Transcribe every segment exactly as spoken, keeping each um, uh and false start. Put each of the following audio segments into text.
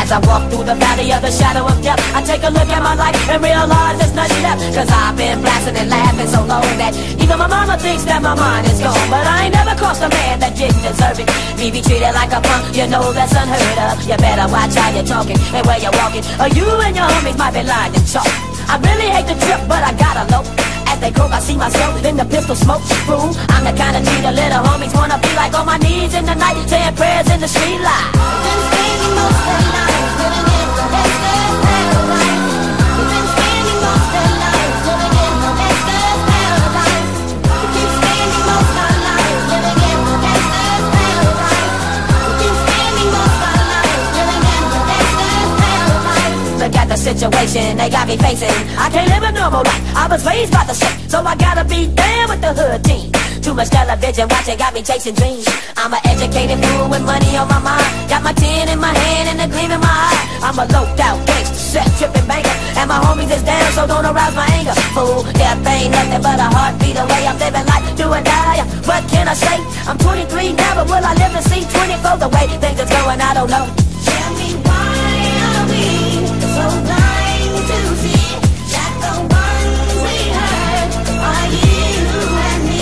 As I walk through the valley of the shadow of death, I take a look at my life and realize there's nothing left. Cause I've been blasting and laughing so long that even my mama thinks that my mind is gone. But I ain't never crossed a man that didn't deserve it. Me be treated like a punk, you know that's unheard of. You better watch how you're talking and where you're walking, or you and your homies might be lying and chalk. I really hate the trip, but I gotta low. As they croak, I see myself in the pistol smoke. Fool, I'm the kind of G the little homies wanna be like, on my knees in the night, saying prayers in the street light. Been spending most of the night living in the gangster's paradise. We've been spending most of the night living in the gangster's paradise. We keep spending most of our lives living in the gangster's paradise. We keep spending most of our lives living in the gangster's paradise. Look at the situation they got me facing. I can't live a normal life, I was raised by the shit, so I gotta be down with the hood team. Too much television watching got me chasing dreams. I'm an educated fool with money on my mind. Got my tin in my hand and a gleam in my eye. I'm a loped out gangster, set tripping banker, and my homies is down, so don't arouse my anger. Fool, death ain't nothing but a heartbeat away. I'm living life, do or die. What can I say? I'm twenty-three now, but will I live to see twenty-four? The way things is going, I don't know. Tell me why are we so blind to see that the ones we hurt are you and me?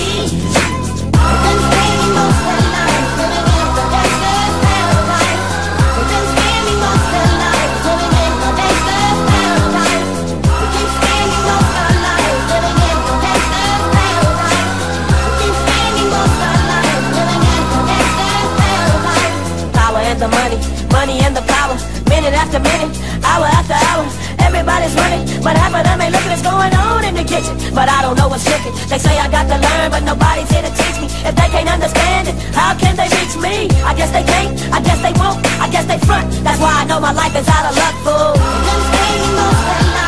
We've been spending most of the night living in the gangster's paradise. We've been spending most of the night living in the gangster's paradise. We keep spending most of our lives living in the gangster's paradise. We keep spending most of our lives living in the gangster's paradise. Power and the money, money and the power. Minute after minute, hour after hour, everybody's running, but half of them ain't looking what's going on in the kitchen. But I don't know what's cooking. They say I got to learn, but nobody's here to teach me. If they can't understand it, how can they reach me? I guess they can't, I guess they won't, I guess they front. That's why I know my life is out of luck, fool. We've been spending most of the night